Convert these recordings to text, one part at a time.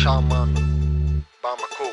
Shaman Bamako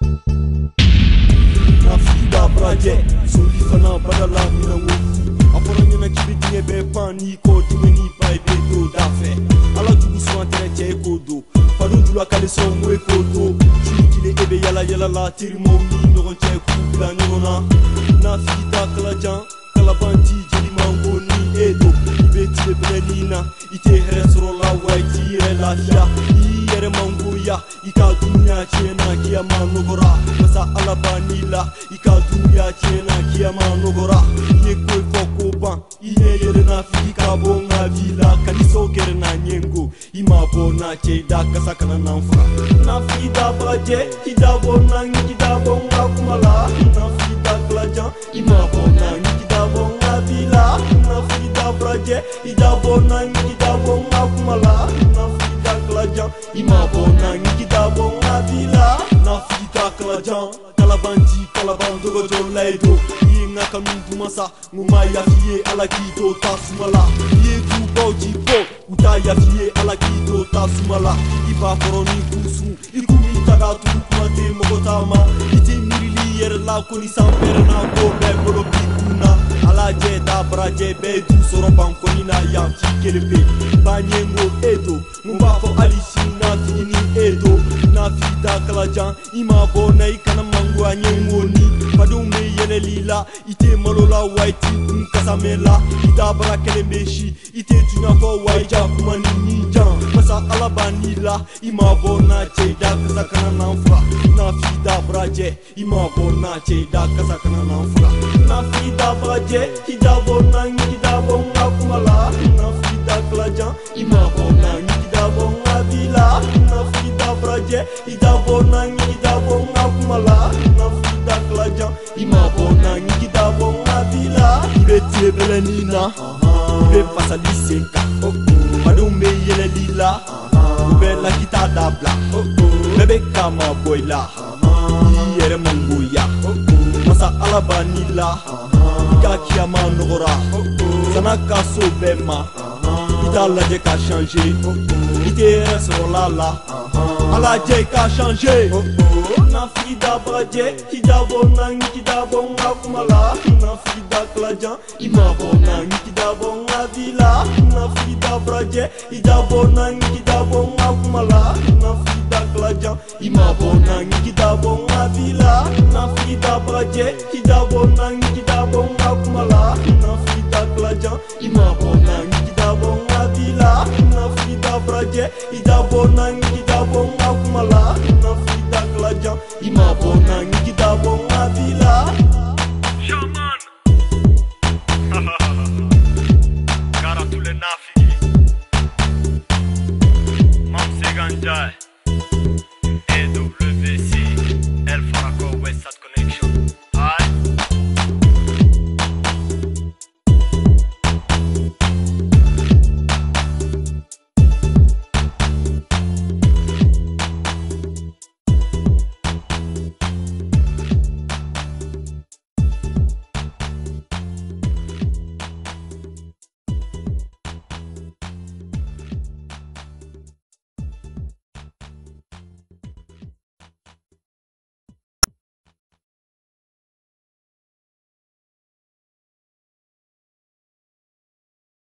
Nafida braje soli fana badala mina wofu aforo nyana kibiti ebe pani ko dimeni bai beto dafe ala jugu so entretien kodo fadun dula kale so mwe kodo chikile ebe yala yala la tirimo ni nyogon che kubla nyona nafida kalajan kalabanti jeli mango ni edo beti benina ite resro la waiti la fia yere mango ya ika dunya chena kiyama nogora masa alabanila ika dunya chena kiyama nogora ye koy foko ban iye yere na fika bonga vila kaniso kere na nyengo ima bona cheida kasakana nanfra na fida baje kida bona kida bonga kumala na fida klajan ima bona kida bonga vila na fida baje kida bona kida bonga kumala na fida klajan ima bona kida bonga vila na fida klajan kalabanti kalabandogo jolaido yinga kamindu masa nguma yafiye alakito tasumala yetu boji bo uta yafiye alakito tasumala iba koroni kusu ikumi tagatu kumate mogotama ite mirili yer la koni sampere na ko be bolo bikuna ala jeta braje be du soro bankoni na yam kelebe banyengo edo ngumba fo alishina fini edo na fida kalajan ima bona ikana mangu anyengoni padum me yele lila ite malola white kasamela ita bara kelembeshi ite tuna ko waija kuma ni jan masa alabanila ima bona cheida kasakana nanfra na fida braje ima bona cheida kasakana nanfra na fida braje ida bona kumala na fida klajan ima bona vila na fida braje ida bona kumala na fida klajan ima bona vila beti belenina be pasali seka madum me yele lila be la kita dabla bebe kama boila yere manguya masa alabanila kakia manora sana kaso bema itala je ka changer ite sur la ala je ka changer na fida braje kida bonga kumala na fida klajan ima bona kida bonga vila na fida braje ida bona kumala na fida klajan ima bona kida bonga vila na fida braje ida bona kumala na fida klajan ima bona kida bonga vila na fida braje ida bona kumala na fida klajan ima bona kida bonga vila